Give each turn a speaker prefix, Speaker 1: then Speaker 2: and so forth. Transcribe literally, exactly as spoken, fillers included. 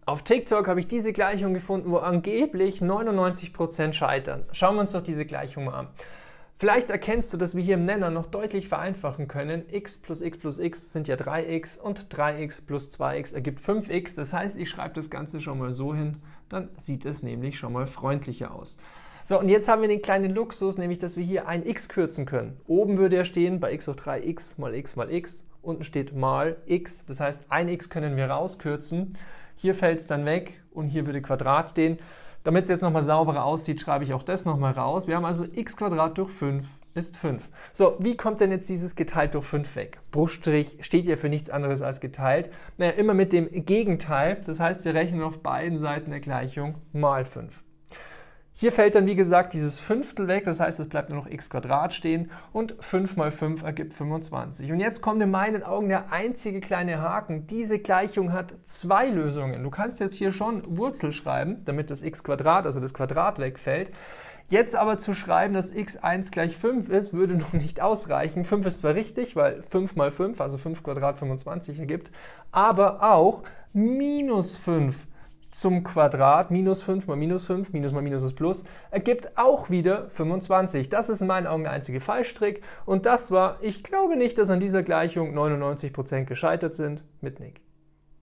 Speaker 1: Auf TikTok habe ich diese Gleichung gefunden, wo angeblich neunundneunzig Prozent scheitern. Schauen wir uns doch diese Gleichung mal an. Vielleicht erkennst du, dass wir hier im Nenner noch deutlich vereinfachen können. X plus x plus x sind ja drei x und drei x plus zwei x ergibt fünf x. Das heißt, ich schreibe das Ganze schon mal so hin, dann sieht es nämlich schon mal freundlicher aus. So, und jetzt haben wir den kleinen Luxus, nämlich, dass wir hier ein x kürzen können. Oben würde ja stehen bei x hoch drei x mal x mal x. Unten steht mal x, das heißt, ein x können wir rauskürzen. Hier fällt es dann weg und hier würde Quadrat stehen. Damit es jetzt nochmal sauberer aussieht, schreibe ich auch das nochmal raus. Wir haben also x Quadrat durch fünf ist fünf. So, wie kommt denn jetzt dieses geteilt durch fünf weg? Bruchstrich steht ja für nichts anderes als geteilt. Naja, immer mit dem Gegenteil. Das heißt, wir rechnen auf beiden Seiten der Gleichung mal fünf. Hier fällt dann, wie gesagt, dieses Fünftel weg, das heißt, es bleibt nur noch x Quadrat stehen und fünf mal fünf ergibt fünfundzwanzig. Und jetzt kommt in meinen Augen der einzige kleine Haken. Diese Gleichung hat zwei Lösungen. Du kannst jetzt hier schon Wurzel schreiben, damit das x Quadrat, also das Quadrat, wegfällt. Jetzt aber zu schreiben, dass x eins gleich fünf ist, würde noch nicht ausreichen. fünf ist zwar richtig, weil fünf mal fünf, also fünf Quadrat fünfundzwanzig ergibt, aber auch minus fünf zum Quadrat, minus fünf mal minus fünf, minus mal minus ist Plus, ergibt auch wieder fünfundzwanzig. Das ist in meinen Augen der einzige Fallstrick und das war, ich glaube nicht, dass an dieser Gleichung neunundneunzig Prozent gescheitert sind, mit Nick.